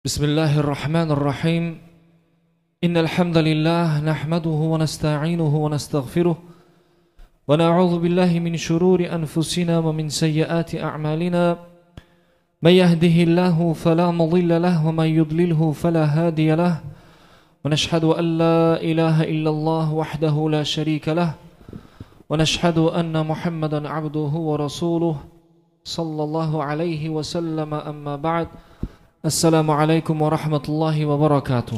بسم الله الرحمن الرحيم إن الحمد لله نحمده ونستعينه ونستغفره ونعوذ بالله من شرور أنفسنا ومن سيئات أعمالنا من يهده الله فلا مضل له ومن يضلله فلا هادي له ونشهد أن لا إله إلا الله وحده لا شريك له ونشهد أن محمدا عبده ورسوله صلى الله عليه وسلم أما بعد Assalamu alaykum wa rahmatullahi wa barakatuh.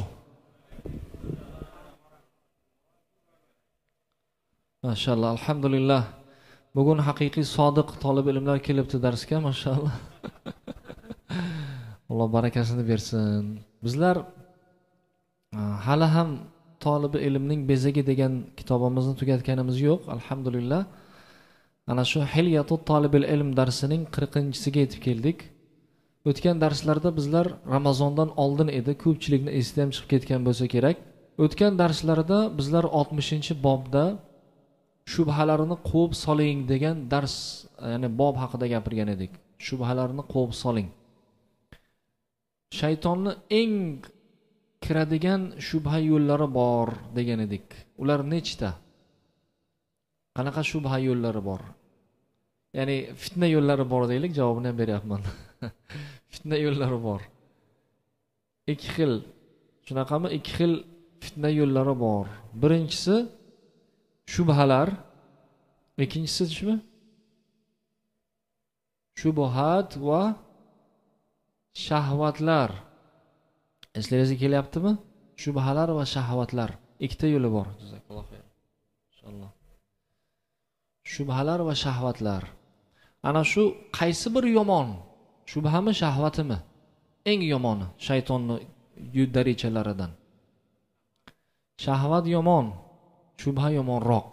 Mashallah, alhamdulillah. Bugun haqiqiy sodiq talib ilmlar kelibdi darsga, mashallah. Alloh barakasini bersin. Bizlar hali ham talib ilmning bezagi degan kitobimizni tugatganimiz yo'q, alhamdulillah. Ana shu Hilyatut tolibil ilm darsining 40-siga yetib keldik. O'tgan darslarda bizlar Ramazondan oldin edi, ko'pchilikni esida ham chiqib ketgan bo'lsa kerak. O'tgan darslarda bizlar 60-bobda shubhalarini quvib soling degan dars, ya'ni bob haqida gapirgan edik. Shubhalarini quvib soling. Shaytonni eng kiradigan shubha yo'llari bor degan edik. Ular nechta? Qanaqa shubha yo'llari bor? Ya'ni fitna yo'llari bor deylik, javobini ham beryapman. Fitna yo'llari bor. Ikki xil. Shunaqami? Ikki xil fitna yo'llari bor. Birinchisi shubhalar, ikkinchisi nima? Shubuhat va shahvatlar. Eslaringizga kelyaptimi? Shubhalar va shahvatlar. Ikkita yo'li bor. Jazakalloh xayr. Inshaalloh. Shubhalar va shahvatlar. Ana shu qaysi bir yomon? Shubhami, shahvatimi? Eng yomoni shaytonning darichalaridan. Shahvat yomon, shubha yomonroq.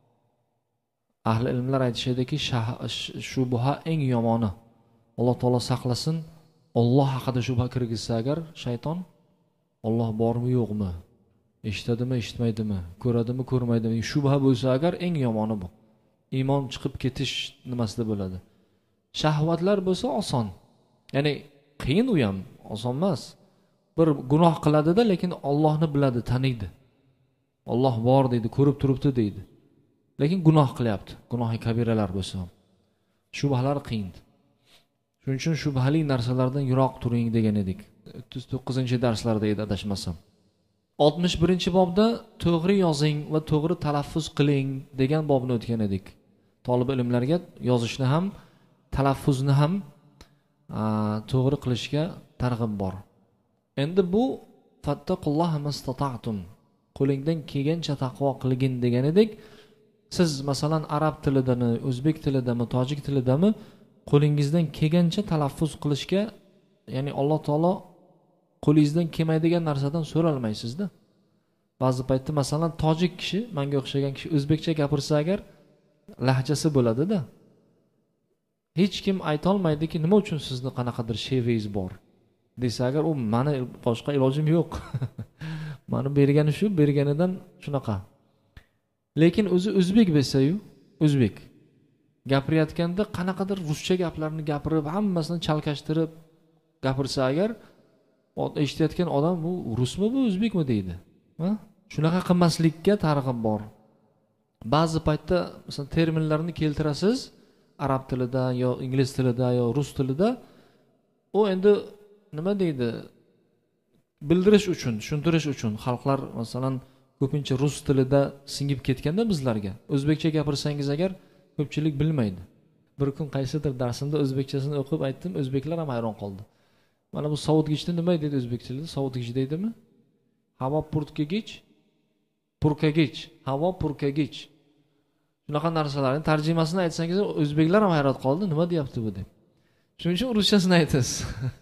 Ahli ilmlar aytishadiki, shubha eng yomoni. Alloh taolo saqlasin. Alloh haqida shubha kirgizsa agar shayton, Alloh bormi yo'qmi? Eshitadimi, eshitmaydimi? Ko'radimi, ko'rmaydimi? Shubha bo'lsa agar eng yomoni bu. Iymon chiqib ketish nimasida bo'ladi. Shahvatlar bo'lsa oson. Ya'ni qiyin u ham, oson emas. Bir gunoh qiladi-da, lekin Allohni biladi, taniydi. Alloh bor deydi, ko'rib turibdi deydi. Lekin gunoh qilyapti. Gunohi kabiralar bo'lsa ham. Shubhalar qiyin. Shuning uchun shubhali narsalardan yiroq turing degan edik. 39-darslarda edi adashmasam. 61-bobda to'g'ri yozing va to'g'ri talaffuz qiling degan bobni o'tgan edik. Talib ilmlarga yozishni ham, talaffuzni ham to'g'ri qilishga targ'ib bor. Endi bu fattaqulloha mastata'tum. Qo'lingdan kelgancha taqvo qilgin degan edik. Siz masalan arab tilidami, o'zbek tilidami, tojik tilidami qo'lingizdan kelgancha talaffuz qilishga, ya'ni Alloh taolo qo'lingizdan kelmaydigan narsadan so'ralmaysizda. Ba'zi paytda masalan tojik kishi, menga o'xshagan kishi o'zbekcha gapirsa agar lahjasi bo'ladi-da. Hech kim ayta olmaydiki, nima uchun sizni qanaqadir shevingiz bor desa agar, u meni boshqa ilojim yo'q. Meni bergani shu, berganidan shunaqa. Lekin o'zi o'zbek bo'lsa-yu, o'zbek gapirayotganda qanaqadir ruscha gaplarni gapirib, hammasini chalkashtirib gapirsa agar, eshitayotgan odam bu rusmi, bu o'zbekmi deydi. Shunaqa qilmaslikka targ'ib bor. Ba'zi paytda masalan terminlarni keltirasiz, arab tilida yo ingliz tilida yo rus tilida, u endi nima deydi? Bildirish uchun, tushuntirish uchun xalqlar masalan ko'pincha rus tilida singib ketganda bizlarga o'zbekcha gapirsangiz agar ko'pchilik bilmaydi. Bir kun qaysidir darsimda o'zbekchasini o'qib aytdim, o'zbeklar ham hayron qoldi. Mana bu sovutgichni nima deydi o'zbekchada? Sovutgich deydimi? Havo purkagich, purkagich, havo purkagich. Shunaqa narsalarning tarjimasini aytsangiz, o'zbeklar ham hayron qoldi, nima deyapti bu deb. Shuning uchun ruschasini aytasiz.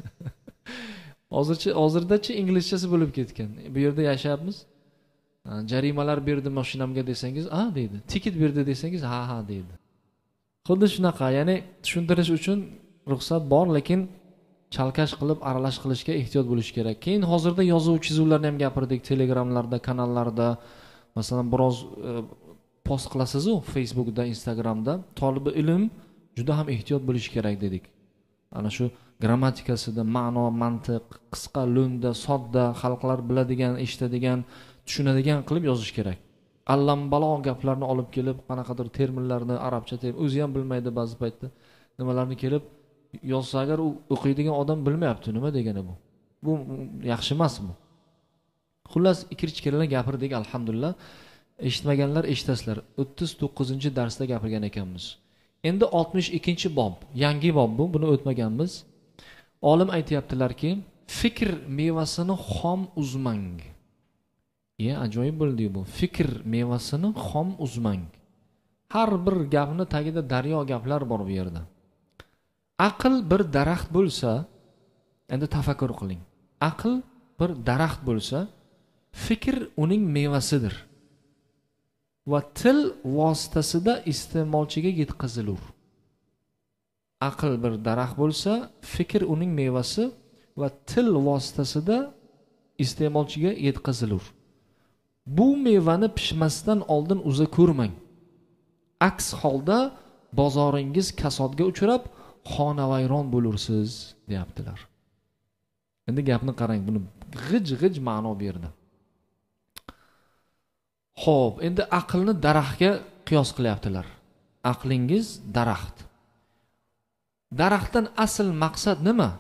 Hozirdachi inglizchasi bo'lib ketgan. Bu yerda yashayapmiz. Jarimalar berdi mashinamga desangiz, deydi. Tiket berdi desangiz, ha deydi. Xuddi shunaqa, ya'ni tushuntirish uchun ruxsat bor, lekin chalkash qilib aralash qilishga ehtiyot bo'lish kerak. Keyin hozirda yozuv chizuvlarni ham gapirdik, Telegramlarda, kanallarda, masalan biroz post qilasiz-ku Facebookda, Instagramda. Tolibi ilm juda ham ehtiyot bo'lish kerak dedik. ana shu grammatikasida ma'no, mantiq, qisqa, lo'nda, sodda, xalqlar biladigan, eshitadigan, tushunadigan qilib yozish kerak. Allambalo gaplarni olib kelib, qanaqadir terminlarni arabcha o'zi ham bilmaydi ba'zi paytda. Nimalarni kelib yozsa agar u o'qiydigan odam bilmayapti nima degani bu. Bu yaxshi emas bu. Xullas, ikir-ichkarilar gapirdik, alhamdulillah. Eshitmaganlar eshitasizlar. 39-darsda gapirgan ekanmiz. Endi 62-bob, yangi bob bu, buni o'tmaganmiz. Olim aytayaptilarki, fikr mevasini xom uzmang. Ajoyib bo'ldi bu. Fikr mevasini xom uzmang. Har bir gapni tagida daryo gaplar bor bu yerda. Aql bir daraxt bo'lsa, endi tafakkur qiling. Aql bir daraxt bo'lsa, fikr uning mevasidir. Va til vositasida iste'molchiga yetkazilur. Aql bir daraxt bo'lsa, fikr uning mevasi va til vositasida iste'molchiga yetkazilur. Bu mevani pishmasdan oldin uza ko'rmang. Aks holda bozoringiz kasodga uchrab, xonavayron bo'lursiz, deyaptilar. Endi gapni qarang, buni g'ij ma'no berdi. Xo'p, endi aqlni daraxtga qiyos qilyaptilar. Aqlingiz daraxt. Daraxtdan asl maqsad nima?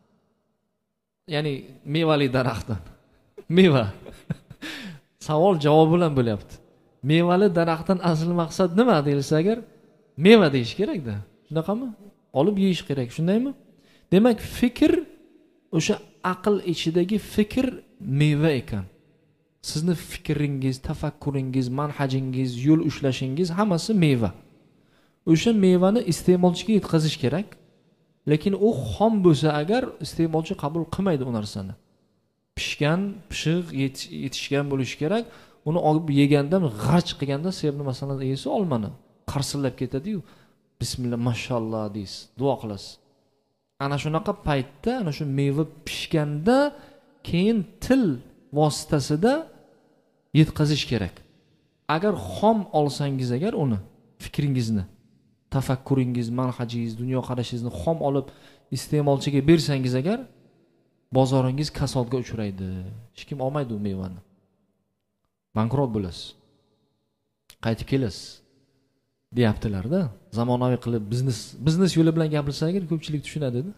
Ya'ni mevali daraxtdan. Meva. Savol javob bilan bo'lyapti. Mevali daraxtdan asl maqsad nima deyilsa agar, meva deyish kerak-da. Shunaqami? Olib yeyish kerak, shundaymi? Demak, fikr o'sha aql ichidagi fikr meva ekan. Sizni fikringiz, tafakkuringiz, manhajingiz, yo'l ushlashingiz hammasi meva. O'sha mevani iste'molchiga yetkazish kerak. Lekin u xom bo'lsa agar iste'molchi qabul qilmaydi u narsani. Pishgan, pishiq, yetishgan bo'lishi kerak. Uni olib yeganda, g'arch qilganda, sevni masalan yesa olmani qarsillab ketadi-yu. Bismillah, mashalloh deysiz, duo qilasiz. Ana shunaqa paytda, ana shu meva pishganda keyin til vositasida yetkazish kerak. Agar xom olsangiz agar uni, fikringizni, tafakkuringiz, manhajingiz, dunyo qarashingizni xom olib iste'molchiga bersangiz agar, bozoringiz kasodga uchraydi. Hech kim olmaydi u mevani. Bankrot bo'lasiz. Qaytib kelasiz. Deyaptilar-da. Zamonaviy qilib biznes yo'li bilan gapirsa agar ko'pchilik tushunadi-da.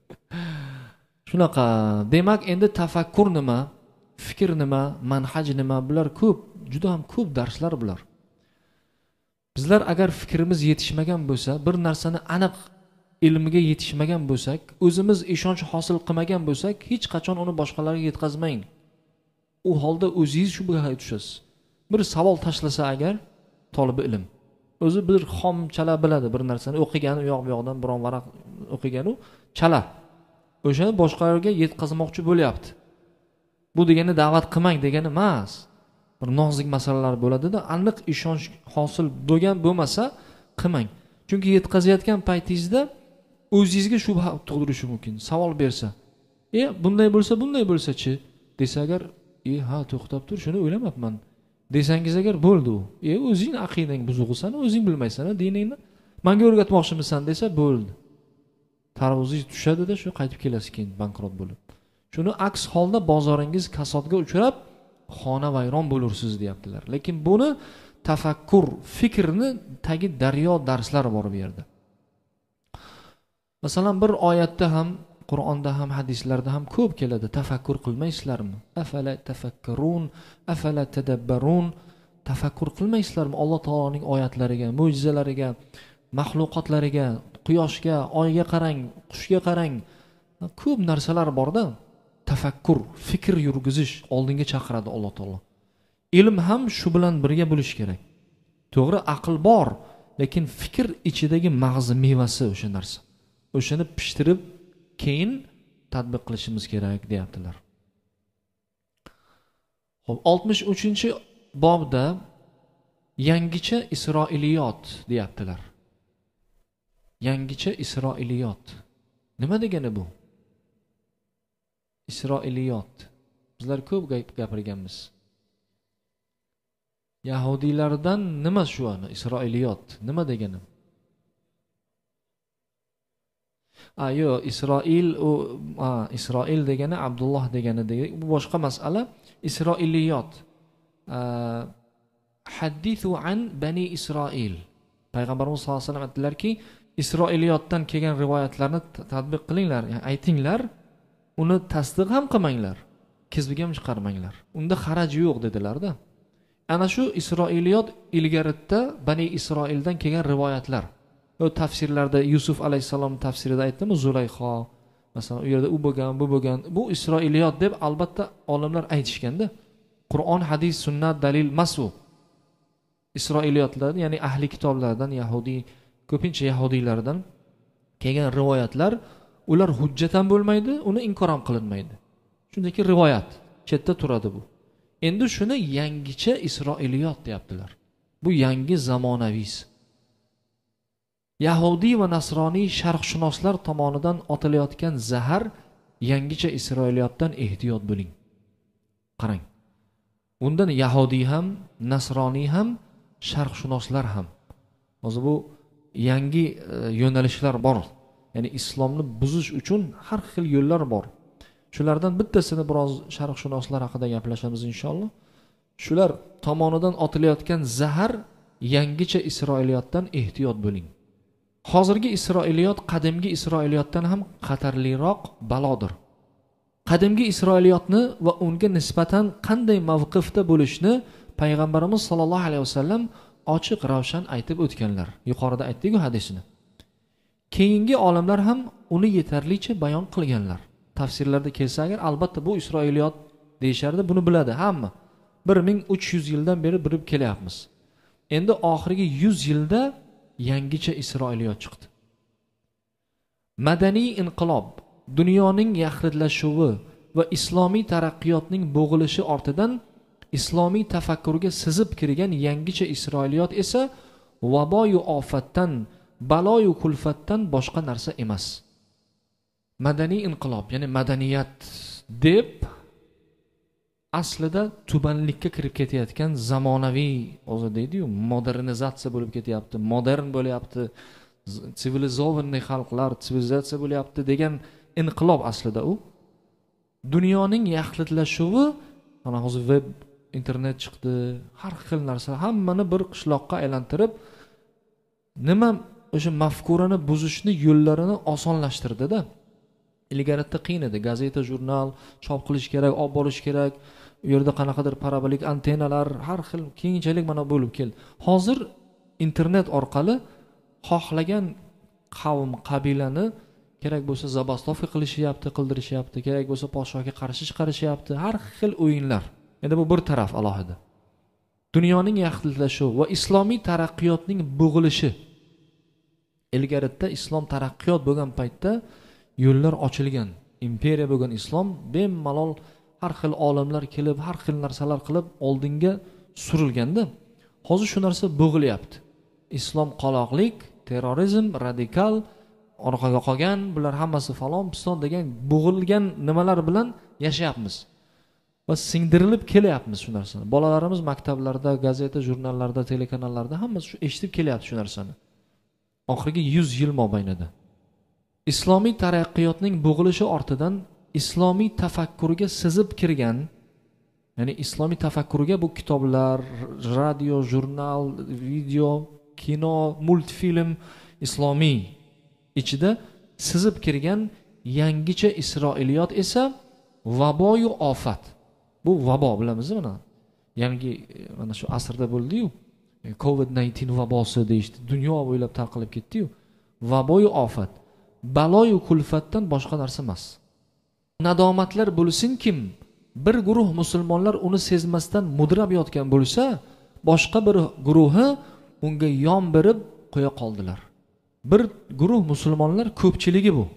Shunaqa. Demak, endi tafakkur nima, fikr nima, manhaj nima, bular ko'p, juda ham ko'p darslar bular. Bizlar agar fikrimiz yetishmagan bo'lsa, bir narsani aniq ilmiga yetishmagan bo'lsak, o'zimiz ishonch hosil qilmagan bo'lsak, hech qachon uni boshqalarga yetkazmang. U holda o'zingiz shubhaga tushasiz. Bir savol tashlasa agar tolibi ilm, o'zi bir xomchala biladi bir narsani, o'qigani u yoq bu yoqdan biron varaq o'qigani chala. O'shani boshqalarga yetkazmoqchi bo'lyapti. Bu degani da'vat qilmang degani emas. Bir nozik masalalar bo'ladi-da, aniq ishonch hosil bo'lmasa qilmang. Chunki yetkazayotgan paytingizda o'zingizga shubha tug'dirishi mumkin. Savol bersa, bunday bo'lsa-chi desa agar, ha to'xtab tur, shuni o'ylamabman desangiz agar bo'ldi u. O'zing aqidang buzug'isan, o'zing bilmaysan, diningni menga o'rgatmoqchimisan desa bo'ldi. Tarvuzingiz tushadi-da, shu qaytib kelasiz keyin bankrot bo'lib. Shuni aks holda bozoringiz kasodga uchrab, xonavayron bo'lursiz deyaptilar. Lekin buni tafakkur, fikrni tagi daryo darslar bor bu yerda. Masalan, bir oyatda ham, Qur'onda ham, hadislarda ham ko'p keladi. Tafakkur qilmaysizlarmi? Afala tafakkurun, afala tadabbarun. Tafakkur qilmaysizlarmi Alloh taoloning oyatlariga, mo'jizalariga, mahluqotlariga, quyoshga, oyga qarang, qushga qarang. Ko'p narsalar borda. Tafakkur, fikr yurgizish oldinga chaqiradi Alloh taolo. Ilm ham shu bilan birga bo'lish kerak. To'g'ri, aql bor, lekin fikr ichidagi mag'zi mevasi o'sha narsa. O'shani pishtirib keyin tatbiq qilishimiz kerak deyaptilar. Xo'p, 63-bobda yangicha Isroiliyot deyaptilar. Yangicha Isroiliyot. Nima degani bu? Isroiliyot. Bizlar ko'p gapirganmiz. Yahudiylardan nima shu ana Isroiliyot? Nima degani? Yo'q, Isroil u Isroil degani Abdulloh degani bu boshqa masala. Isroiliyot. Haddithu an bani Isroil. Payg'ambarimiz sollallohu alayhi vasallam aytdilarki, Isroiliyotdan kelgan rivoyatlarni tadbiq qilinglar, ya'ni aytinglar, uni tasdiq ham qilmanglar, kizbiga ham chiqarmanglar. Unda xaraj yo'q dedilarda. Ana shu Isroiliyot ilgaritda Bani Isroildan kelgan rivoyatlar. O tafsirlarda Yusuf alayhisalom tafsirida aytdimi, Zulayxo, masalan, u yerda u bo'lgan, bu bo'lgan. Bu Isroiliyot deb albatta olimlar aytishganda, Qur'on, hadis, sunnat dalil emas u. Isroiliyotlar, ya'ni ahli kitoblardan, Yahudiy, ko'pincha Yahudiylardan kelgan rivoyatlar, ular hujjat ham bo'lmaydi, uni inkor ham qilinmaydi. Shundaki rivoyat, chetda turadi bu. Endi shuni yangicha Isroiliyot deyaptilar. Bu yangi zamonaviy. Yahudiy va nasroniy sharqshunoslar tomonidan otilayotgan zahar yangicha Isroiliyotdan ehtiyot bo'ling. Qarang. Undan Yahudiy ham, nasroniy ham, sharqshunoslar ham. Hozir bu yangi yo'nalishlar bor. Ya'ni islomni buzish uchun har xil yo'llar bor. Shulardan bittasini biroz sharqshunoslar haqida gaplashamiz inshaalloh. Shular tomonidan otilayotgan zahar yangicha Isroiliyotdan ehtiyot bo'ling. Hozirgi Isroiliyot qadimgi Isroiliyotdan ham xatarliroq balodir. Qadimgi Isroiliyotni va unga nisbatan qanday mavqifda bo'lishni Payg'ambarimiz sollallohu alayhi vasallam ochiq ravshan aytib o'tganlar. Yuqorida aytdik-ku hadisini. Keyingi olimlar ham uni yetarlicha bayon qilganlar. Tafsirlarda kelsa agar, albatta bu Isroiliyot deyishardi, buni biladi hamma. 1300 yildan beri bilib kelyapmiz. Endi oxirgi 100 yilda yangicha Isroiliyot chiqdi. Madaniy inqilob, dunyoning yaxlitlashuvi va islomiy taraqqiyotning bo'g'ilishi ortidan islomiy tafakkurga sizib kirgan yangicha Isroiliyot esa vaboyu ofatdan, baloyu kulfatdan boshqa narsa emas. Madaniy inqilob, ya'ni madaniyat deb aslida tubanlikka kirib ketayotgan zamonaviy, o'zi deydi-yu, modernizatsiya bo'lib ketyapti, modern bo'lyapti, sivilizovanniy xalqlar, sivilizatsiya bo'lyapti degan inqilob aslida u. Dunyoning yaxlitlashuvi, mana hozir web, internet chiqdi, har xil narsa, hammani bir qishloqqa aylantirib, nima o'sha mafkurani buzishni yo'llarini osonlashtirdi-da. Ilgaritda qiyin edi, gazeta, jurnal chop qilish kerak, olib borish kerak. U yerda qanaqadir parabolik antenalar, har xil keyinchalik mana bo'lib keldi. Hozir internet orqali xohlagan qavm, qabilani kerak bo'lsa zabastovka qilishyapti, qildirishyapti, kerak bo'lsa podshohga qarshi chiqarishyapti, har xil o'yinlar. Endi bu bir taraf alohida. Dunyoning yaxlitlashuvi va islomiy taraqqiyotning bo'g'ilishi. Ilgaritda islom taraqqiyot bo'lgan paytda yo'llar ochilgan, imperiya bo'lgan islom bemalol har xil olimlar kelib, har xil narsalar qilib oldinga surilganda, hozir shu narsa bo'g'ilyapti. Islom qoloqlik, terrorizm, radikal, orqaga qolgan, bular hammasi falon, piston degan bo'g'ilgan nimalar bilan yashayapmiz. Va singdirilib kelyapmiz shu narsani. Bolalarimiz maktablarda, gazeta, jurnallarda, telekanallarda hammasi shu eshitib kelyapti shu narsani. Oxirgi 100 yil mobaynida. Islomiy taraqqiyotning bo'g'ilishi ortidan islomiy tafakkurga sizib kirgan, ya'ni islomiy tafakkurga bu kitoblar, radio, jurnal, video, kino, multfilm islomiy ichida sizib kirgan yangicha Isroiliyot esa vaboyu ofat. Bu vabo bilamiz mana. Yangi mana shu asrda bo'ldi-yu. COVID-19 vabosi deyishdi. Dunyo bo'ylab tarqalib ketdi-yu. Vaboyu ofat, baloyu kulfatdan boshqa narsa emas. Nadomatlar bo'lsin kim bir guruh musulmonlar uni sezmasdan mudrab yotgan bo'lsa, boshqa bir guruhi unga yon berib qo'ya qoldilar. Bir guruh musulmonlar ko'pchiligi bu.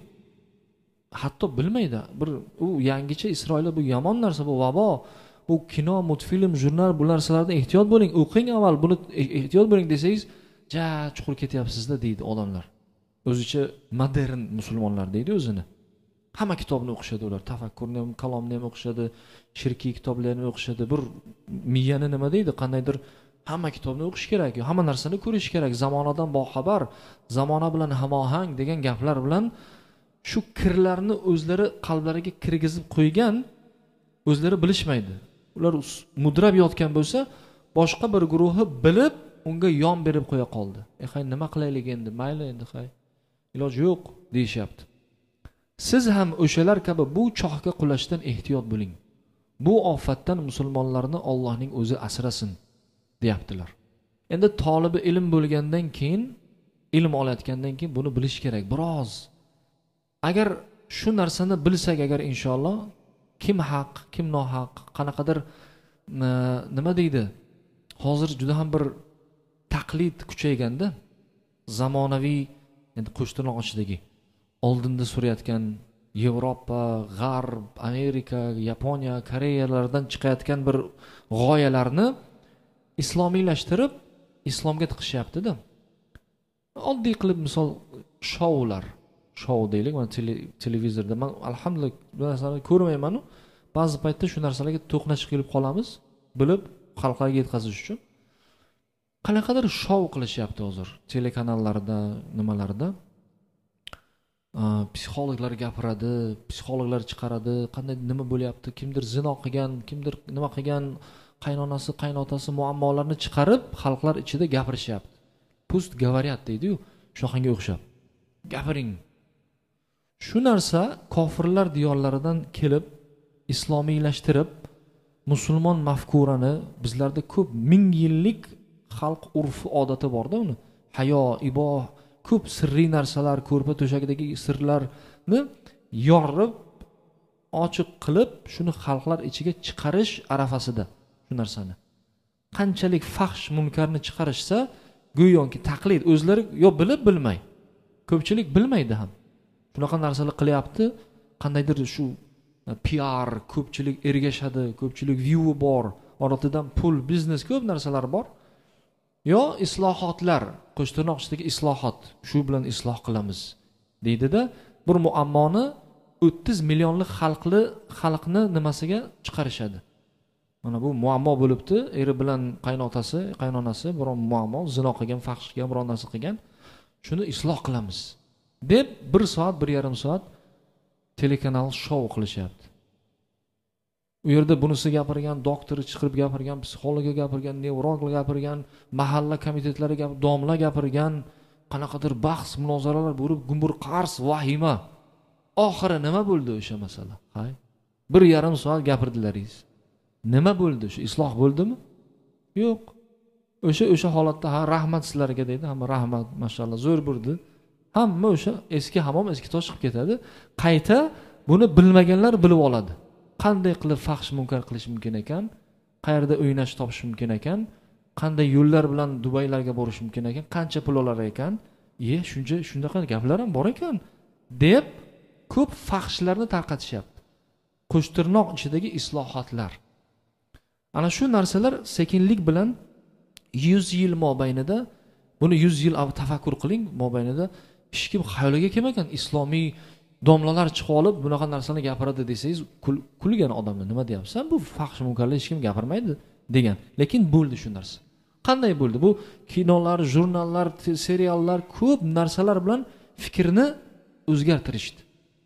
Hatto bilmaydi. Bir u yangicha Isroilda bu yomon narsa, bu vabo. Bu kino, multfilm, jurnal bu narsalardan ehtiyot bo'ling. O'qing avval, buni ehtiyot bo'ling desangiz, ja chuqur ketyapsiz-da deydi odamlar. O'zicha modern musulmonlar deydi o'zini. Hamma kitobni o'qishadi ular, tafakkurni ham, kalomni ham o'qishadi, shirkiy kitoblarni o'qishadi. Bir miyani nima deydi, qandaydir hamma kitobni o'qish kerak, hamma narsani ko'rish kerak, zamonadan boxabar, zamona bilan hamohang degan gaplar bilan shu kirlarni o'zlari qalblariga kirgizib qo'ygan, o'zlari bilishmaydi. Ular mudrab yotgan bo'lsa, boshqa bir guruhi bilib unga yon berib qo'ya qoldi. Hay nima qilaylik endi? Mayli endi hay. Iloji yo'q deyishyapti. Siz ham o'shalar kabi bu chohga qulashdan ehtiyot bo'ling. Bu ofatdan musulmonlarni Allohning o'zi asrasin, deyaptilar. Endi tolibi ilm bo'lgandan keyin, ilm olayotgandan keyin buni bilish kerak biroz. Agar shu narsani bilsak, agar inshaalloh kim haq, kim nohaq, qanaqadir nima deydi? Hozir juda ham bir taqlid kuchayganda, zamonaviy, endi qo'shtirnoq ichidagi oldinda surayotgan Yevropa, G'arb, Amerika, Yaponiya, Koreyalardan chiqayotgan bir g'oyalarni islomiylashtirib, islomga tiqishyapti-da. Oddiy qilib misol shoular, shou deylik, mana televizorda men alhamdulillah bu narsani ko'rmayman. Ba'zi paytda shu narsalarga to'qnash qilib qolamiz, bilib xalqlarga yetkazish uchun. Qanaqadir shou qilishyapti hozir telekanallarda, nimalarda. Psixologlar gapiradi, psixologlar chiqaradi, qanday nima bo'lyapti, kimdir zino qilgan, kimdir nima qilgan, qaynonasi, qaynotasi muammolarni chiqarib, xalqlar ichida gapirishyapti. Pust говорят deydi-yu, shunga o'xshab. Gapiring. Shu narsa kofirlar diyorlaridan kelib, islomiylashtirib, musulmon mafkurani bizlarda ko'p ming yillik xalq urfi odati bor-da uni. Hayo, iboh, ko'p sirriy narsalar, ko'rpa to'shagidagi sirlarni yorib, ochiq qilib, shuni xalqlar ichiga chiqarish arafasida shu narsani. Qanchalik fahsh munkarni chiqarishsa, go'yoki taqlid, o'zlari yo bilib bilmay. Ko'pchilik bilmaydi ham. Shunaqa narsalar qilyapti, qandaydir shu PR, ko'pchilik ergashadi, ko'pchilik view bor, oratidan pul, biznes, ko'p narsalar bor. Yo islohotlar, qo'shtirnoq ichidagi islohot, shu bilan isloh qilamiz deydida, bir muammoni 30 millionlik xalqni nimasiga chiqarishadi. Mana bu muammo bo'libdi, eri bilan qaynotasi, qaynonasi biron muammo, zino qilgan, fahsh qilgan, biron narsa qilgan, shuni isloh qilamiz deb 1 soat, 1,5 soat telekanal shou qilishyapti. U yerda bunisi gapirgan, doktori chiqib gapirgan, psixologi gapirgan, nevrolog gapirgan, mahalla komitetlari gapirgan, domla gapirgan, qanaqadir bahs, munozaralar bo'lib, gumbur qars, vahima. Oxiri nima bo'ldi o'sha masala? Hay. 1,5 soat gapirdilaringiz. Nima bo'ldi? Shu isloh bo'ldimi? Yo'q. O'sha holatda ha rahmat sizlarga deydi, hamma rahmat, mashallah, zo'r bo'ldi. Hamma o'sha eski hamom eski tosh chiqib ketadi. Qayta buni bilmaganlar bilib oladi. Qanday qilib fahsh munkar qilish mumkin ekan, qayerda o'ynash topish mumkin ekan, qanday yo'llar bilan Dubaylarga borish mumkin ekan, qancha pul olar ekan, shunaqa gaplar ham bor ekan deb ko'p fahshlarni tarqatishyapti. Qo'shtirnoq ichidagi islohotlar. Ana shu narsalar sekinlik bilan 100 yil mobaynida, buni 100 yil tafakkur qiling, mobaynida hech kim xayoliga kelmagan islomiy domlalar chiqib olib bunaqa narsani gapiradi desangiz, kulgan odamlar nima deyapsan? Bu fahsh munkarlar hech kim gapirmaydi degan. Lekin bo'ldi shu narsa. Qanday bo'ldi? Bu kinolar, jurnallar, seriallar ko'p narsalar bilan fikrni o'zgartirishdi.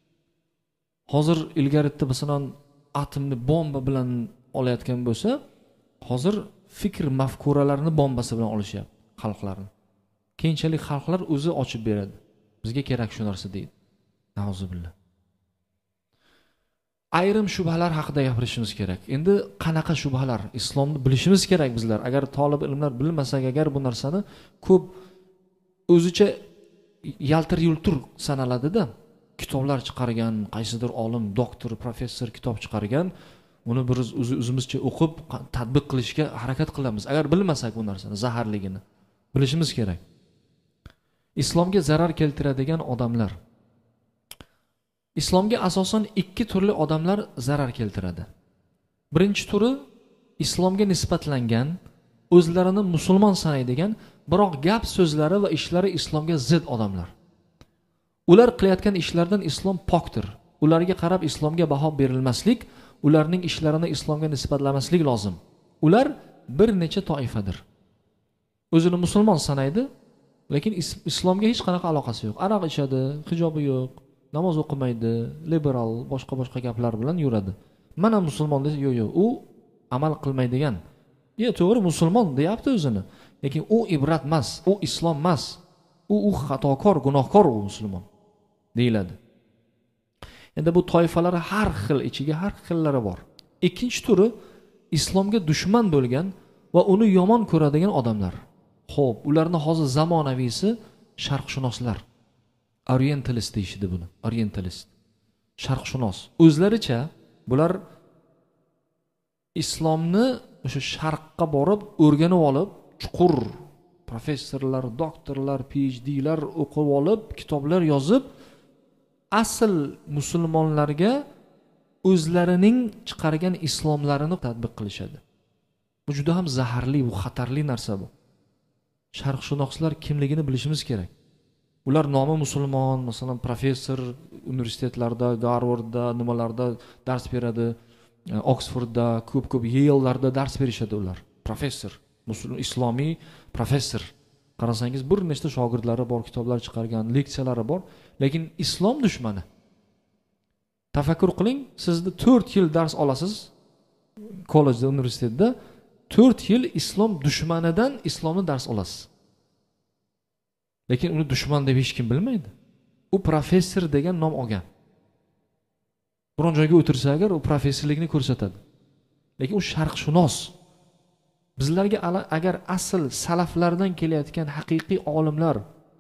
Hozir ilgaritda masalan atomni bomba bilan olayotgan bo'lsa, hozir fikr mafkuralarini bombasi bilan olishyapti xalqlarni. Keyinchalik xalqlar o'zi ochib beradi. Bizga kerak shu narsa deydi. Nauzubillah. Ayrim shubhalar haqida gapirishimiz kerak. Endi qanaqa shubhalar? Islomni bilishimiz kerak bizlar. Agar talab ilmlar bilmasak, agar bu narsani ko'p o'zicha yaltir-yultur sanaladida, kitoblar chiqargan, qaysidir olim, doktor, professor kitob chiqargan, uni biz o'zimizcha o'qib, tatbiq qilishga harakat qilamiz. Agar bilmasak bu narsani zaharligini bilishimiz kerak. Islomga zarar keltiradigan odamlar. Islomga asosan 2 turli odamlar zarar keltiradi. Birinchi turi islomga nisbatlangan, o'zlarini musulmon sanaydigan, biroq gap so'zlari va ishlari islomga zid odamlar. Ular qilayotgan ishlardan islom pokdir. Ularga qarab islomga baho berilmaslik, ularning ishlarini islomga nisbatlamaslik lozim. Ular bir necha toifadir. O'zini musulmon sanaydi, lekin islomga hech qanaqa aloqasi yo'q. Aroq ichadi, hijobi yo'q, namoz o'qimaydi, liberal, boshqa gaplar bilan yuradi. Mana musulmon desa, yo'q, u amal qilmaydigan. To'g'ri, musulmon deyapti o'zini, lekin u ibrat emas, u islom emas. U xatokor, gunohkor u musulmon deyiladi. Endi bu toifalar har xil, ichiga har xillari bor. Ikkinchi turi islomga dushman bo'lgan va uni yomon ko'radigan odamlar. Xo'p, ularni hozir zamonaviysi sharqshunoslar. Orientalist deyishdi buni. Orientalist. Sharqshunos. O'zlaricha bular islomni o'sha sharqqa borib o'rganib olib, chuqur professorlar, doktorlar, PhD'lar o'qib olib, kitoblar yozib, asl musulmonlarga o'zlarining chiqargan islomlarini tatbiq qilishadi. Bu juda ham zaharli, bu xatarli narsa bu. Sharqshunoslar kimligini bilishimiz kerak. Ular nomi musulmon, masalan, professor universitetlarda, Garvardda, nimalarda dars beradi, Oxfordda, ko'p Yale'larda dars berishadi ular. Professor, islomiy professor. Qarasangiz bir nechta shogirdlari bor, kitoblar chiqargan, leksiyalari bor, lekin islom dushmani. Tafakkur qiling, sizni 4 yil dars olasiz kollejda, universitetda 4 yil islom dushmanidan islomni dars olasiz. Lekin uni dushman deb hech kim bilmaydi. U professor degan nom olgan. Biron joyga o'tirsa agar u professorlikni ko'rsatadi. Lekin u sharqshunos. Bizlarga agar asl salaflardan kelayotgan haqiqiy olimlar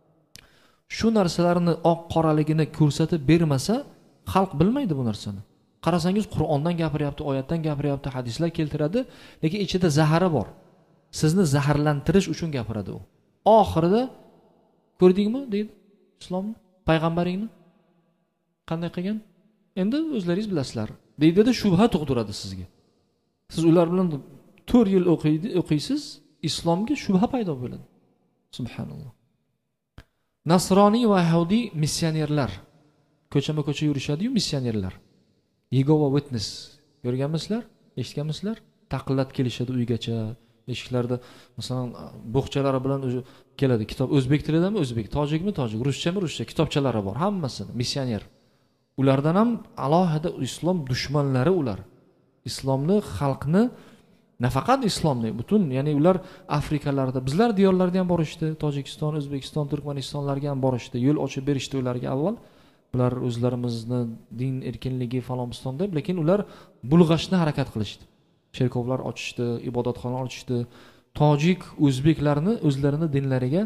shu narsalarni oq qoraligini ko'rsatib bermasa, xalq bilmaydi bu narsani. Qarasangiz Qur'ondan gapiryapti, oyatdan gapiryapti, hadislar keltiradi, lekin ichida zahari bor. Sizni zaharlantirish uchun gapiradi u. Oxirida ko'rdingmi deydi islomni, payg'ambaringni qanday qilgan? Endi o'zlaringiz bilasizlar. Deydi-da, shubha tug'diradi sizga. Siz ular bilan 4 yil o'qiysiz, islomga shubha paydo bo'ladi. Subhanalloh. Nasroniy va Yahudiy missionerlar ko'chama-ko'cha yurishadi-yu, missionerlar. Yegova Witness ko'rganmisizlar? Eshitganmisizlar? Taqillat kelishadi uygacha, eshiklarda masalan bo'xchalari bilan keladi. Kitob o'zbek tilidami? O'zbek, tojikmi? Tojik, ruschami? Ruscha kitobchalari bor, hammasini missioner. Ulardan ham alohida islom dushmanlari ular. Islomni, xalqni, nafaqat islomni, butun, ya'ni ular Afrikalarda, bizlar diyorlarga ham borishdi, Tojikiston, O'zbekiston, Turkmanistonlarga ham borishdi, yo'l ochib berishdi ularga avval. Ular o'zlarimizni din erkinligi falonmiston deb, lekin ular bulg'ashni harakat qilishdi. Cherkovlar ochishdi, ibodatxonalar ochishdi. Tojik, o'zbeklarni o'zlarini dinlariga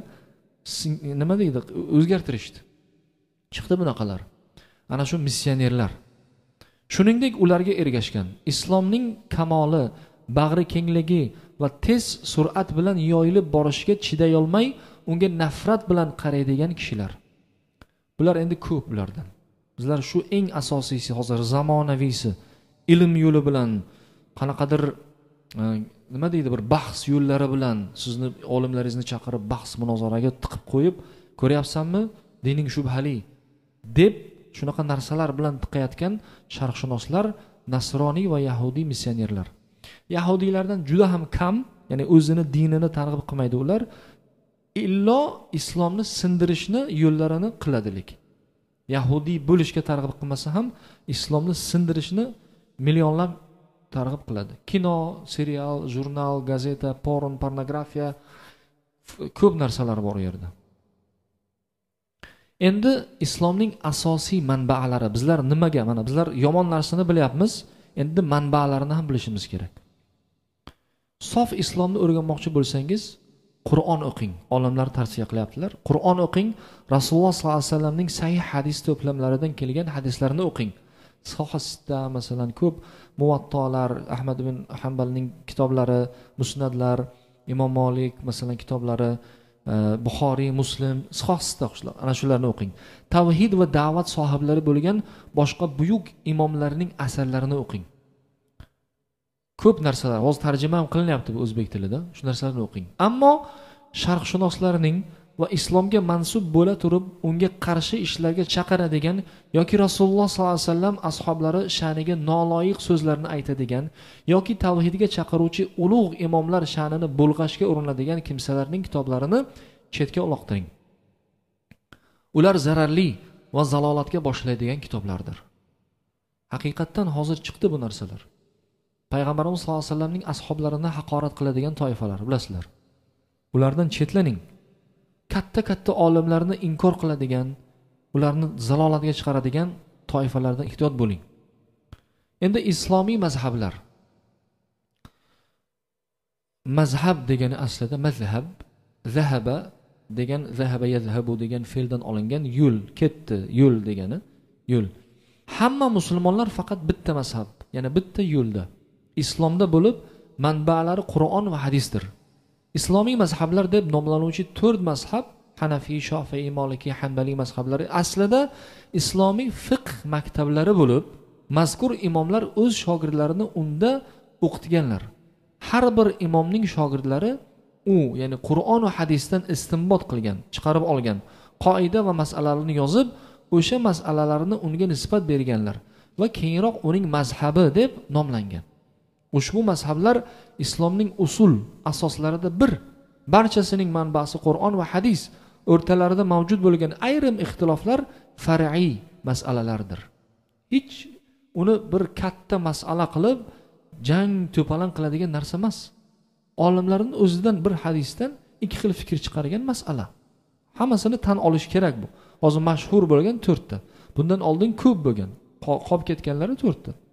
nima deydi, o'zgartirishdi. Chiqdi bunaqalar. Ana shu missionerlar. Shuningdek, ularga ergashgan islomning kamoli, bag'ri kengligi va tez sur'at bilan yoyilib borishiga chiday olmay, unga nafrat bilan qaraydigan kishilar. Bular endi ko'p ulardan. Bizlar shu eng asosiysi, hozir zamonaviysi, ilm yo'li bilan qanaqadir nima deydi, bir bahs yo'llari bilan sizni olimlaringizni chaqirib bahs munozaraga tiqib qo'yib, ko'ryapsanmi? Dining shubhali deb shunaqa narsalar bilan tiqayotgan sharqshunoslar nasroniy va yahudiy missionerlar. Yahudiylardan juda ham kam, ya'ni o'zini dinini targ'ib qilmaydi ular. Illo islomni sindirishni yo'llarini qiladilik. Yahudiy bo'lishga targ'ib qilmasa ham islomni sindirishni millionlab targ'ib qiladi. Kino, serial, jurnal, gazeta, pornografiya, ko'p narsalar bor u yerda. Endi islomning asosiy manbalari, bizlar nimaga, mana bizlar yomon narsani bilyapmiz, endi manbalarini ham bilishimiz kerak. Sof islomni o'rganmoqchi bo'lsangiz, Qur'on o'qing. Olimlar tavsiya qilyaptilar. Qur'on o'qing. Rasululloh sollallohu alayhi vasallamning sahih hadis to'plamlaridan kelgan hadislarni o'qing. Sahihda masalan ko'p muvattolar, Ahmad ibn Hanbalning kitoblari, musnadlar, Imom Malik masalan kitoblari, Buxoriy, Muslim, sahihda ana shularni o'qing. Tavhid va da'vat sohiblari bo'lgan boshqa buyuk imomlarning asarlarini o'qing. Ko'p narsalar hozir tarjima ham qilinyapti bu o'zbek tilida. Shu narsalarni o'qing. Ammo sharqshunoslarning va islomga mansub bo'la turib unga qarshi ishlarga chaqiradigan yoki Rasululloh sollallohu alayhi vasallam ashablari sha'niga noloyiq so'zlarni aytadigan yoki tavhidga chaqiruvchi ulug' imomlar sha'nini bulg'ashga urinadigan kimsalarning kitoblarini chetga uloqtiring. Ular zararli va zalolatga boshlaydigan kitoblardir. Haqiqatdan hozir chiqdi bu narsalar. Payg'ambarimiz sollallohu alayhi vasallamning ashoblarini haqorat qiladigan toifalar, bilasizlar. Ulardan chetlaning. Katta olimlarni inkor qiladigan, ularni zalolatga chiqaradigan toifalardan ehtiyot bo'ling. Endi islomiy mazhablar. Mazhab degani aslida mazhab, zahaba degan zahaba yazhabu degan fe'ldan olingan yo'l, ketdi, yo'l degani, yo'l. Hamma musulmonlar faqat bitta mazhab, ya'ni bitta yo'lda. Islomda bo'lib, manbalari Qur'on va hadisdir. Islomiy mazhablar deb nomlanuvchi 4 mazhab, Hanafiy, Shofiy, Maliki, Hanbali mazhablari aslida islomiy fiqh maktablari bo'lib, mazkur imomlar o'z shogirdlarini unda o'qitganlar. Har bir imomning shogirdlari ya'ni Qur'on va hadisdan istinbot qilgan, chiqarib olgan qoida va masalalarni yozib, o'sha masalalarni unga nisbat berganlar va keyinroq uning mazhabi deb nomlangan. Ushbu mazhablar islomning usul asoslarida bir, barchasining manbasi Qur'on va hadis, o'rtalarida mavjud bo'lgan ayrim ixtiloflar far'iy masalalardir. Hech uni bir katta masala qilib jang to'palan qiladigan narsa emas. Olimlarning o'zidan bir hadisdan ikki xil fikr chiqargan masala. Hammasini tan olish kerak bu. Hozir mashhur bo'lgan 4 ta. Bundan oldin ko'p bo'lgan. Qolib ketganlari 4 ta.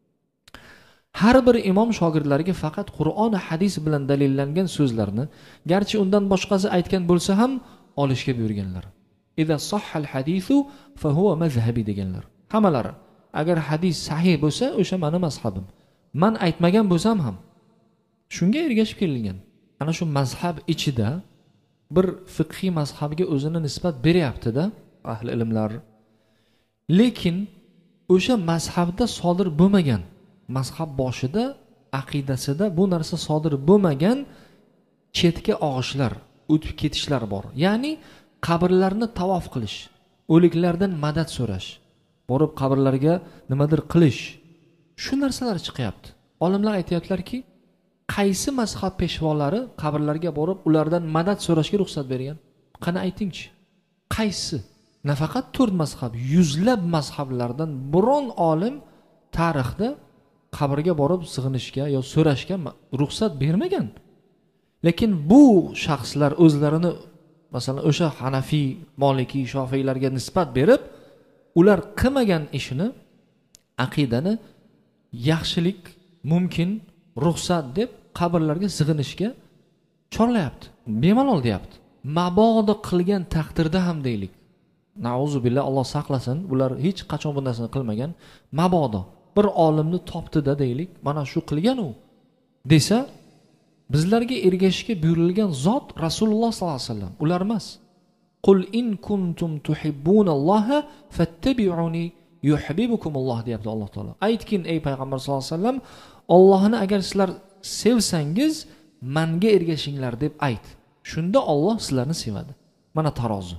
Har bir imom shogirdlariga faqat Qur'on va hadis bilan dalillangan so'zlarni, garchi undan boshqasi aytgan bo'lsa ham olishga buyurganlar. Iza sahhal hadisu fa huwa mazhabi deganlar. Hammalari agar hadis sahih bo'lsa, o'sha meni mazhabim. Men aytmagan bo'lsam ham shunga ergashib kelingan. Ana shu mazhab ichida bir fiqhiy mazhabga o'zini nisbat beryapti-da ahli ilmlar. Lekin o'sha mazhabda sodir bo'lmagan, mazhab boshida, aqidasida bu narsa sodir bo'lmagan chetga og'ishlar, o'tib ketishlar bor. Ya'ni qabrlarni tavof qilish, o'liklardan madad so'rash, borib qabrlarga nimadir qilish. Shu narsalar chiqyapti. Olimlar aytayaptilar-ki, qaysi mazhab peshvolari qabrlarga borib ulardan madad so'rashga ruxsat bergan? Qani aytingchi. Qaysi? Nafaqat 4 mazhab, yuzlab mazhablardan biron olim tarixda qabrga borib sig'inishga yo so'rashga ruxsat bermagan. Lekin bu shaxslar o'zlarini masalan o'sha Hanafiy, Maliki, Shofiylarga nisbat berib, ular qilmagan ishini, aqidani yaxshilik mumkin, ruxsat deb qabrlarga sig'inishga chorlayapti. Bemalol deyapti. Mabodo qilgan taqdirda ham deylik. Nauzu billah, Alloh saqlasin, bular hech qachon bu narsani qilmagan. Mabodo bir olimni topdi-da deylik, mana shu qilgan u desa, bizlarga ergashishga buyurilgan zot Rasululloh sollallohu alayhi vasallam, ular emas. Qul in kuntum tuhibbunalloha fattabi'uni yuhibbukumulloh deyapti Alloh taolo. Aytgin ey payg'ambar sollallohu alayhi vasallam, Allohni agar sizlar sevsangiz menga ergashinglar deb ayt. Shunda Alloh sizlarni sevadi. Mana tarozi.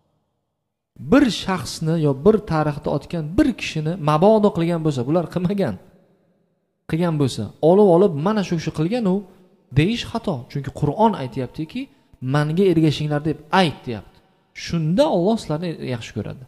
Bir shaxsni yo bir tarixda o'tgan bir kishini mabodo qilgan bo'lsa, bular qilgan bo'lsa, olib mana shu qilgan u deyish xato. Chunki Qur'on aytayaptiki, menga ergashinglar deb ayt deyapti. Shunda Alloh sizlarni yaxshi ko'radi.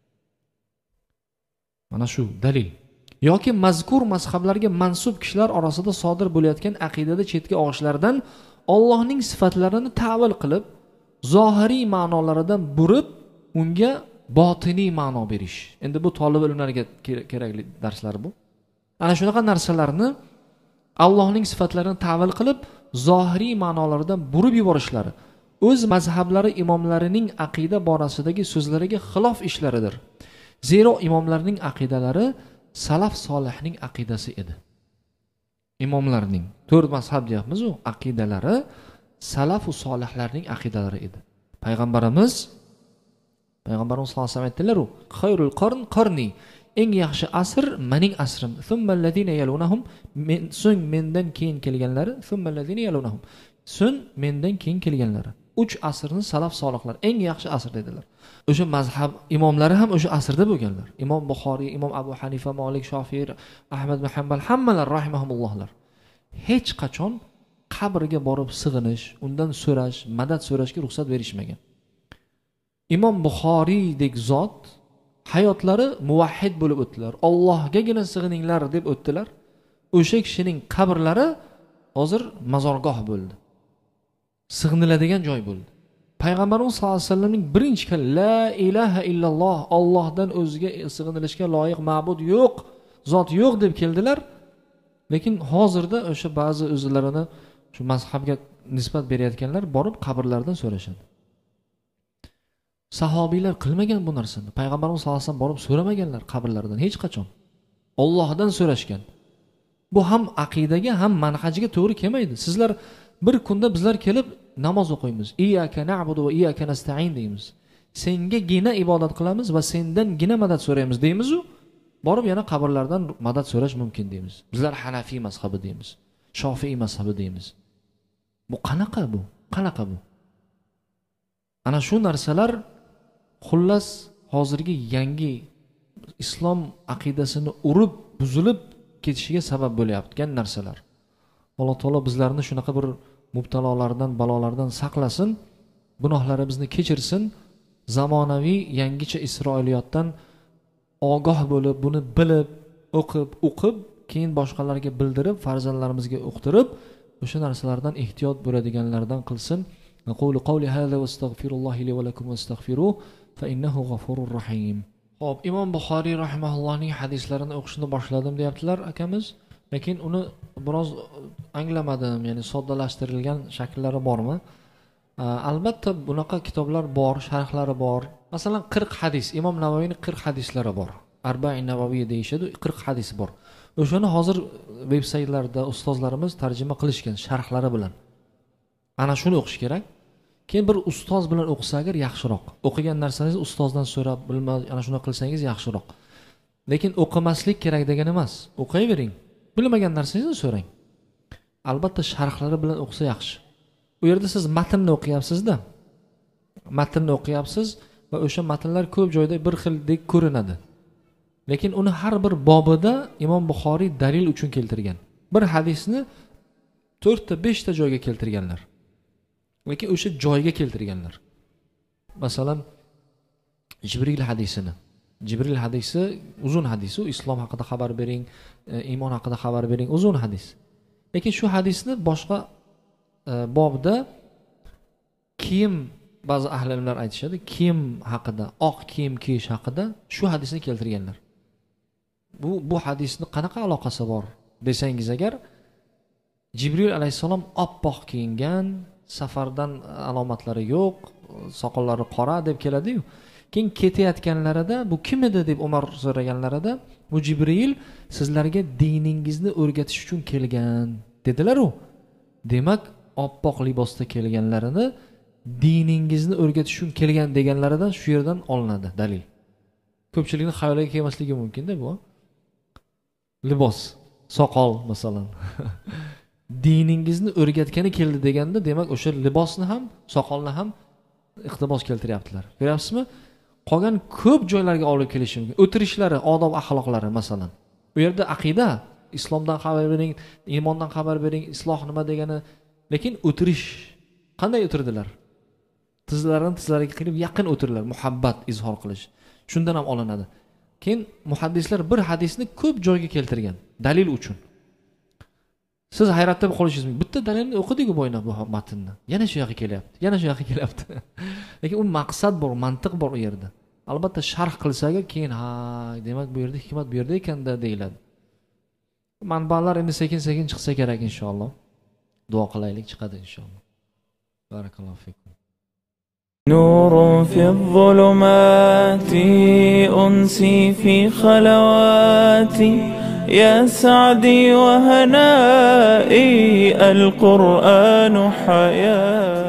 Mana shu dalil. Yoki mazkur mazhablarga mansub kishilar orasida sodir bo'layotgan aqidada chetga og'ishlardan Allohning sifatlarini ta'vil qilib, zohiriy ma'nolaridan burib, unga botiniy ma'no berish. Endi bu talab ilmlarga kerakli darslar bu. Ana shunaqa narsalarni Allohning sifatlarini ta'vil qilib, zohiriy ma'nolaridan burib yuborishlari o'z mazhablari imomlarining aqida borasidagi so'zlariga xilof ishlaridir. Zero imomlarning aqidalari salaf solihning aqidasi edi. Imomlarning 4 mazhab deyapmiz, u aqidalari salaf va solihlarning aqidalari edi. Payg'ambarimiz sallallohu alayhi vasallam aytdilar, "Xayrul qarn qarni", eng yaxshi asr mening asrim. Thummalladina yalunahum, so'ng mendan keyin kelganlari, thummalladina yalunahum, so'ng mendan keyin kelganlari. 3 asrni salaf solihlar eng yaxshi asr dedilar. O'sha mazhab imomlari ham o'sha asrda bo'lganlar. Imom Buxoriy, Imom Abu Hanifa, Malik, Shofiy, Ahmad bin Hanbal hammalar rahimahumullohlar hech qachon qabrga borib sig'inish, undan so'rash, madad so'rashga ruxsat berishmagan. Imom Buxoriydek zot hayotlari muvahhid bo'lib o'tdilar. Allohgagina sig'ininglar deb o'tdilar. O'sha kishining qabrlari hozir mazorgoh bo'ldi. Sig'iniladigan joy bo'ldi. Payg'ambarimiz sollallohu alayhi vasallamning birinchi la ilaha illalloh, Allohdan o'ziga sig'inilishga loyiq ma'bud yo'q, zot yo'q deb keldilar. Lekin hozirda o'sha ba'zi o'zlarini shu mazhabga nisbat berayotganlar borib qabrlardan so'rashadi. Sahobiylar qilmagan bu narsani. Payg'ambarimiz sollallohu alayhi vasallam borib so'ramaganlar qabrlardan hech qachon. Allohdan so'rashgan. Bu ham aqidaga, ham manhajga to'g'ri kelmaydi. Sizlar bir kunda bizlar kelib namoz o'qiymiz. Iyyaka na'budu va iyyaka nasta'in deymiz. Sengagina ibodat qilamiz va sendangina madad so'raymiz deymiz-u, borib yana qabrlardan madad so'rash mumkin deymiz. Bizlar Hanafiy mazhabi deymiz. Shofiy mazhabi deymiz. Bu qanaqa bu? Qanaqa bu? Ana shu narsalar xullas hozirgi yangi islom aqidasini urib, buzilib ketishiga sabab bo'layotgan narsalar. Alloh taolo bizlarni shunaqa bir mubtalolardan, balolardan saqlasin, gunohlarimizni kechirsin, zamonaviy yangicha Isroiliyotdan ogoh bo'lib, buni bilib, o'qib, keyin boshqalarga bildirib, farzandlarimizga o'qtirib, o'sha narsalardan ehtiyot bo'ladiganlardan qilsin. Aqulu qawli hadha va astagfirullohi li va lakum vastaghfiruh fa innahu g'afurur rahim. Xo'p, Imom Buxoriy rahimahullohning hadislarini o'qishni boshladim deyaptilar akamiz, lekin uni biroz anglamadim, ya'ni soddalashtirilgan shakllari bormi? Albatta bunaqa kitoblar bor, sharhlari bor. Masalan 40 hadis, Imom Navoiyning 40 hadislari bor. Arba'in Navoiy deyishadi, 40 hadis bor. O'shani hozir veb-saytlarda ustozlarimiz tarjima qilishgan sharhlari bilan. Ana shuni o'qish kerak. Keyin bir ustoz bilan o'qisa agar yaxshiroq. O'qigan narsangizni ustozdan so'rab, ana shuni qilsangiz yaxshiroq. Lekin o'qimaslik kerak degan emas. O'qiyvering. Bilmagan narsangizni so'rang. Albatta sharhlari bilan o'qisa yaxshi. U yerda siz matnni o'qiyapsiz-da. Matnni o'qiyapsiz va o'sha matnlar ko'p joyda bir xildek ko'rinadi. Lekin uni har bir bobida Imom Buxoriy dalil uchun keltirgan. Bir hadisni 4 ta 5 ta joyga keltirganlar. Lekin o'sha joyga keltirganlar. Masalan, Jibril hadisini. Jibril hadisi uzun hadis, u islom haqida xabar bering, iymon haqida xabar bering, uzun hadis. Lekin shu hadisni boshqa bobda kiyim, ba'zi ahli ilmlar aytishadi, kiyim haqida, oq kiyim kiyish haqida shu hadisni keltirganlar. Bu hadisni qanaqa aloqasi bor desangiz agar, Jibril alayhisalom oppoq kiyingan, safardan alomatlari yo'q, soqollari qora deb keladi-yu. Keyin ketayotganlarida bu kim edi deb Umar so'raganlarida, bu Jibril sizlarga diningizni o'rgatish uchun kelgan dedilar u. Demak, oppoq libosda kelganlarini diningizni o'rgatish uchun kelgan deganlaridan shu yerdan olinadi dalil. Ko'pchilikning xayoliga kelmasligi mumkin-da bu. Libos, soqol masalan. Diningizni o'rgatgani keldi deganda, demak o'sha libosni ham, soqolni ham iqtibos keltiryaptilar. Ko'ryapsizmi? Qolgan ko'p joylarga olib kelishi mumkin. O'tirishlari, odob axloqlari masalan. U yerda aqida, islomdan xabar bering, iymondan xabar bering, isloh nima degani, lekin o'tirish qanday o'tirdilar? Tizlarini tizlariga qilib yaqin o'tirdilar, muhabbat izhor qilish. Shundan ham olinadi. Keyin muhaddislar bir hadisni ko'p joyga keltirgan, dalil uchun. Siz hayratda qolishingiz mumkin. Bitta dalilni o'qidik-ku bo'yna bu matnni. Yana shu yoqqa kelyapti. Yana shu yoqqa kelyapti. Lekin u maqsad bor, mantiq bor u yerda. Albatta sharh qilsaga keyin demak bu yerda hikmat bu yerda ekanda deyiladi. Manbalar endi sekin-sekin chiqsa kerak inshaalloh. Duo qilaylik, chiqadi inshaalloh. Barakallohu fikum. نور في الظلمات أنسي في خلواتي يا سعدي وهنائي القرآن حياتي